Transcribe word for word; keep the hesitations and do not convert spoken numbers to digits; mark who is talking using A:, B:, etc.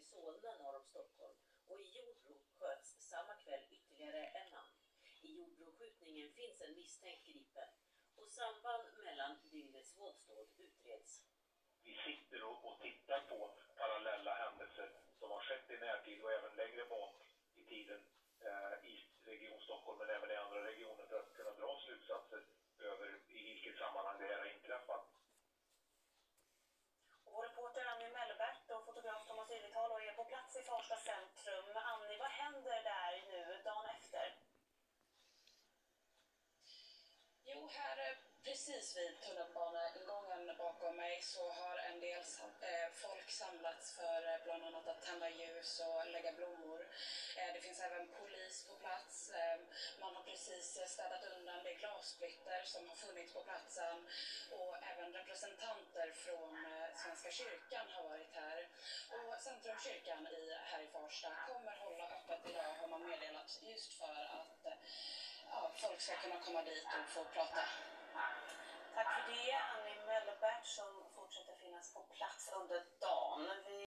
A: Solna norr om Stockholm och i Jordbro sköts samma kväll ytterligare en man. I Jordbroskjutningen finns en misstänkt gripen och samband mellan dygnets våldsdåd utreds.
B: Vi sitter och, och tittar på parallella händelser som har skett i närtid och även längre bak i tiden eh, i Region Stockholm men även i andra regioner för att kunna dra slutsatser över i vilket sammanhang det här har inträffat.
C: Och vår reporter Annie Mellbert och fotograf Thomas Ylital är på plats i Farsta centrum. Annie, vad händer där nu dagen efter?
D: Jo, här precis vid tunnelbaneingången bakom mig så har en del eh, folk samlats för eh, bland annat att tända ljus och lägga blommor. Eh, det finns även polis på plats. Eh, man har precis städat undan det glassplitter som har funnits på platsen och även representanter från eh, Svenska kyrkan har varit här. Och Centrumkyrkan i, här i Farsta kommer hålla öppet idag har man meddelat just för att eh, ja, folk ska kunna komma dit och få prata.
C: Tack för det, Annie Mellbert som fortsätter finnas på plats under dagen. Vi